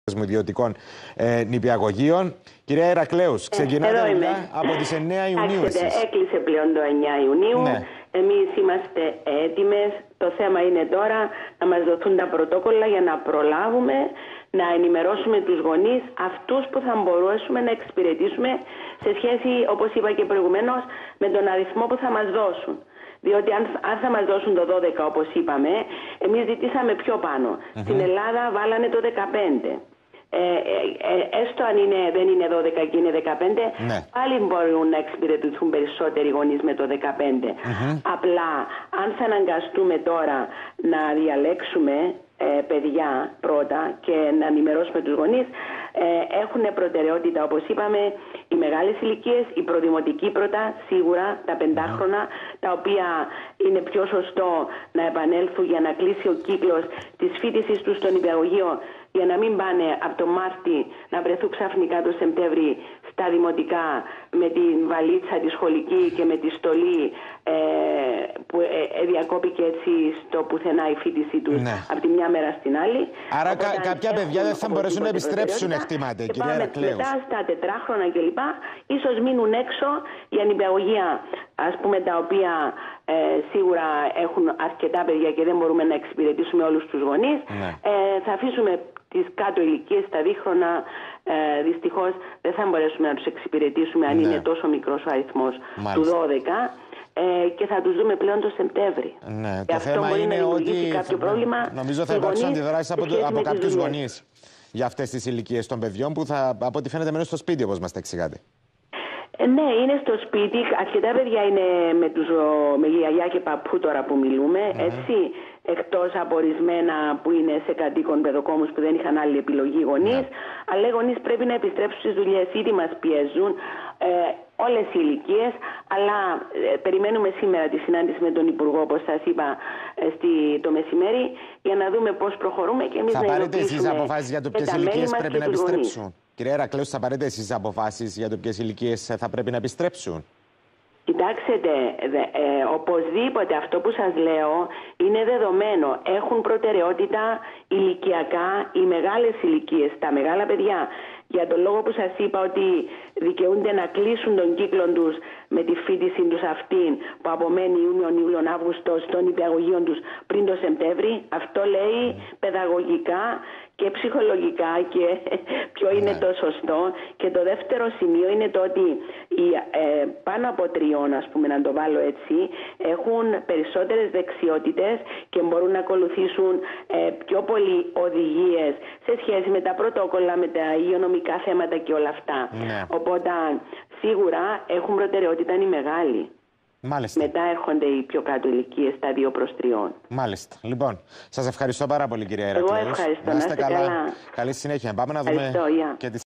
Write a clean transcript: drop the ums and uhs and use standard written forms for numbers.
μου ιδιωτικών νηπιαγωγείων. Κυρία Ηρακλέους, ξεκινάτε από τις 9 Ιουνίου. Έκλεισε πλέον το 9 Ιουνίου. Ναι. Εμείς είμαστε έτοιμες. Το θέμα είναι τώρα να μας δοθούν τα πρωτόκολλα για να προλάβουμε να ενημερώσουμε τους γονείς, αυτούς που θα μπορέσουμε να εξυπηρετήσουμε σε σχέση, όπως είπα και προηγουμένως, με τον αριθμό που θα μας δώσουν. Διότι αν θα μας δώσουν το 12 όπως είπαμε, εμείς ζητήσαμε πιο πάνω. Στην Ελλάδα βάλανε το 15. Έστω αν δεν είναι 12 και είναι 15, ναι, πάλι μπορούν να εξυπηρετηθούν περισσότεροι γονείς με το 15. Απλά αν θα αναγκαστούμε τώρα να διαλέξουμε παιδιά πρώτα και να ενημερώσουμε τους γονείς, έχουν προτεραιότητα, όπως είπαμε, οι μεγάλες ηλικίες, η προδημοτική πρώτα, σίγουρα τα 5χρονα, τα οποία είναι πιο σωστό να επανέλθουν για να κλείσει ο κύκλος της φοιτησής τους στο νηπιαγωγείο, για να μην πάνε από το Μάρτι να βρεθούν ξαφνικά το Σεπτέμβρη στα δημοτικά με την βαλίτσα τη σχολική και με τη στολή που διακόπηκε έτσι στο πουθενά η φοιτησή τους, ναι, από τη μια μέρα στην άλλη. Άρα κάποια παιδιά δεν θα μπορέσουν να επιστρέψουν, εκτιμάται, κυρία Ηρακλέους. Μετά στα 4χρονα κλπ. Ίσως μείνουν έξω για νηπιαγωγεία, ας πούμε, τα οποία σίγουρα έχουν αρκετά παιδιά και δεν μπορούμε να εξυπηρετήσουμε όλους τους γονείς. Ναι. Θα αφήσουμε τις κάτω ηλικίες, τα 2χρονα, δυστυχώς δεν θα μπορέσουμε να τους εξυπηρετήσουμε αν, ναι, είναι τόσο μικρός ο αριθμός, μάλιστα, του 12, και θα τους δούμε πλέον το Σεπτέμβρη. Ναι, το θέμα είναι ότι νομίζω θα υπάρξουν αντιδράσεις από κάποιους γονείς για αυτές τις ηλικίες των παιδιών που από ό,τι φαίνεται μένουν στο σπίτι, όπως μας τα εξηγάτε. Ναι, είναι στο σπίτι. Αρκετά παιδιά είναι με γιαγιά και παππού τώρα που μιλούμε, έτσι. Εκτός από ορισμένα που είναι σε κατοίκον παιδοκόμους που δεν είχαν άλλη επιλογή γονείς. Αλλά οι γονείς πρέπει να επιστρέψουν στις δουλειές. Ήδη μας πιέζουν όλες οι ηλικίες. Αλλά περιμένουμε σήμερα τη συνάντηση με τον Υπουργό, όπως σας είπα, το μεσημέρι, για να δούμε πώς προχωρούμε και εμείς να υλοποιήσουμε. Θα πάρετε εσείς αποφάσεις για το ποιες ηλικίες πρέπει να επιστρέψουν? Κυρία Ηρακλέους, θα πάρετε εσείς αποφάσεις για το ποιες ηλικίες θα πρέπει να επιστρέψουν? Κοιτάξτε, οπωσδήποτε αυτό που σας λέω είναι δεδομένο. Έχουν προτεραιότητα ηλικιακά οι μεγάλες ηλικίες, τα μεγάλα παιδιά. Για τον λόγο που σας είπα ότι δικαιούνται να κλείσουν τον κύκλο τους με τη φοιτησή τους αυτήν που απομένει Ιούνιο, Ιούλιο, Αύγουστο στον νηπιαγωγείο τους πριν το Σεπτέμβρη. Αυτό λέει παιδαγωγικά και ψυχολογικά και ποιο είναι το σωστό. Και το δεύτερο σημείο είναι το ότι οι πάνω από 3, ας πούμε, να το βάλω έτσι, έχουν περισσότερες δεξιότητες και μπορούν να ακολουθήσουν πιο πολλοί οδηγίες σε σχέση με τα πρωτόκολλα, με τα υγειονομικά θέματα και όλα αυτά. Οπότε σίγουρα έχουν προτεραιότητα οι μεγάλοι. Μάλιστα. Μετά έρχονται οι πιο κάτω ηλικίες, τα 2 προς 3. Μάλιστα. Λοιπόν, σας ευχαριστώ πάρα πολύ, κυρία Ηρακλέους. Εγώ ευχαριστώ. Να είστε καλά. Καλή συνέχεια. Πάμε να δούμε και τις